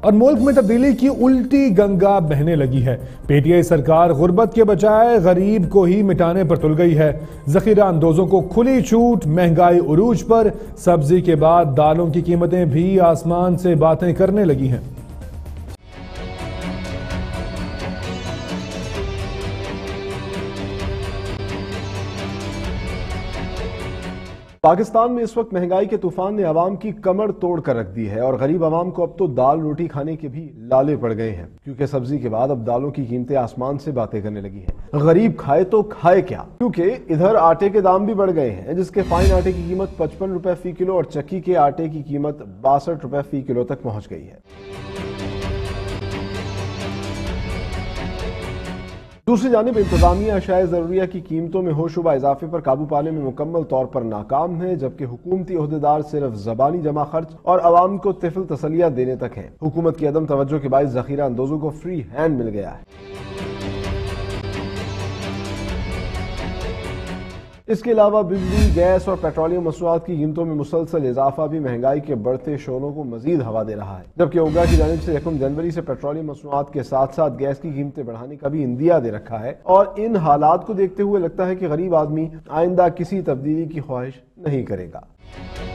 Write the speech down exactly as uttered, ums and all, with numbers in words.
اور ملک میں تبدیلی کی الٹی گنگا بہنے لگی ہے۔ پی ٹی آئی سرکار غربت کے بجائے غریب کو ہی مٹانے پر تل گئی ہے۔ ذخیرہ اندوزوں کو کھلی چھوٹ، مہنگائی عروج پر، سبزی کے بعد دالوں کی قیمتیں بھی آسمان سے باتیں کرنے لگی ہیں۔ پاکستان میں اس وقت مہنگائی کے طوفان نے عوام کی کمر توڑ کر رکھ دی ہے اور غریب عوام کو اب تو دال روٹی کھانے کے بھی لالے پڑ گئے ہیں، کیونکہ سبزی کے بعد اب دالوں کی قیمتیں آسمان سے باتیں کرنے لگی ہیں۔ غریب کھائے تو کھائے کیا، کیونکہ ادھر آٹے کے دام بھی بڑھ گئے ہیں، جس کے فائن آٹے کی قیمت پچپن روپے فی کلو اور چکی کے آٹے کی قیمت باسٹھ روپے فی کلو تک پہنچ گئی ہے۔ دوسری جانب انتظامیہ اشیاء ضروریہ کی قیمتوں میں ہوشربہ اضافے پر قابو پانے میں مکمل طور پر ناکام ہے، جبکہ حکومتی عہدیدار صرف زبانی جمع خرچ اور عوام کو طفل تسلیہ دینے تک ہیں۔ حکومت کی عدم توجہ کے باعث ذخیرہ اندوزوں کو فری ہینڈ مل گیا ہے۔ اس کے علاوہ بجلی، گیس اور پیٹرولیم مصنوعات کی قیمتوں میں مسلسل اضافہ بھی مہنگائی کے بڑھتے شعلوں کو مزید ہوا دے رہا ہے، جبکہ اوگا کی جانب سے یکم جنوری سے پیٹرولیم مصنوعات کے ساتھ ساتھ گیس کی قیمتیں بڑھانے کا بھی اندیا دے رکھا ہے، اور ان حالات کو دیکھتے ہوئے لگتا ہے کہ غریب آدمی آئندہ کسی تبدیلی کی خواہش نہیں کرے گا۔